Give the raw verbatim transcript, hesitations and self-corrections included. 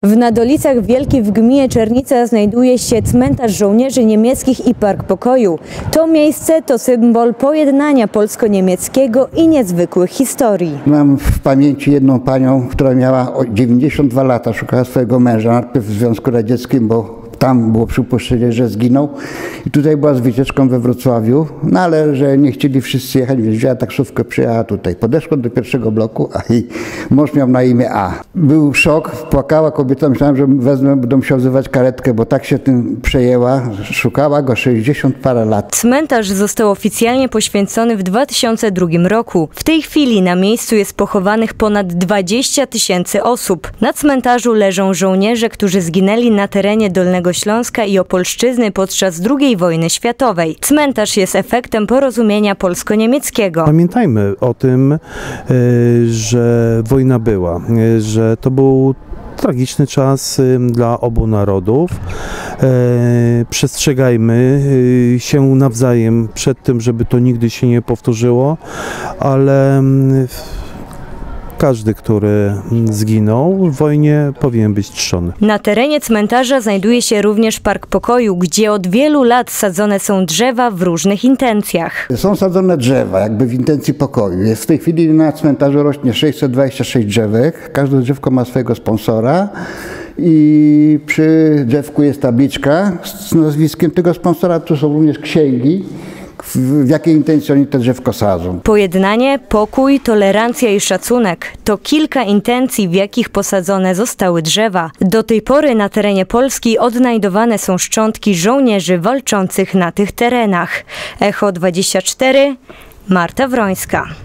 W Nadolicach Wielkich w gminie Czernica znajduje się cmentarz żołnierzy niemieckich i Park Pokoju. To miejsce to symbol pojednania polsko-niemieckiego i niezwykłych historii. Mam w pamięci jedną panią, która miała dziewięćdziesiąt dwa lata, szukała swojego męża, najpierw w Związku Radzieckim, bo tam było przypuszczenie, że zginął. I tutaj była z wycieczką we Wrocławiu, no ale że nie chcieli wszyscy jechać, więc wzięła taksówkę, przyjechała tutaj. Podeszła do pierwszego bloku, a jej mąż miał na imię A. Był szok, płakała kobieta, myślałem, że wezmę, będę musiał wzywać karetkę, bo tak się tym przejęła. Szukała go sześćdziesiąt parę lat. Cmentarz został oficjalnie poświęcony w dwa tysiące drugim roku. W tej chwili na miejscu jest pochowanych ponad dwadzieścia tysięcy osób. Na cmentarzu leżą żołnierze, którzy zginęli na terenie Dolnego Śląska i Opolszczyzny podczas drugiej wojny światowej. Cmentarz jest efektem porozumienia polsko-niemieckiego. Pamiętajmy o tym, że wojna była, że to był tragiczny czas dla obu narodów. Przestrzegajmy się nawzajem przed tym, żeby to nigdy się nie powtórzyło, ale każdy, który zginął w wojnie, powinien być czczony. Na terenie cmentarza znajduje się również Park Pokoju, gdzie od wielu lat sadzone są drzewa w różnych intencjach. Są sadzone drzewa, jakby w intencji pokoju. Jest w tej chwili na cmentarzu rośnie sześćset dwadzieścia sześć drzewek. Każde drzewko ma swojego sponsora. I przy drzewku jest tabliczka z nazwiskiem tego sponsora. Tu są również księgi, w jakiej intencji oni te drzewko sadzą. Pojednanie, pokój, tolerancja i szacunek to kilka intencji, w jakich posadzone zostały drzewa. Do tej pory na terenie Polski odnajdowane są szczątki żołnierzy walczących na tych terenach. Echo dwadzieścia cztery, Marta Wrońska.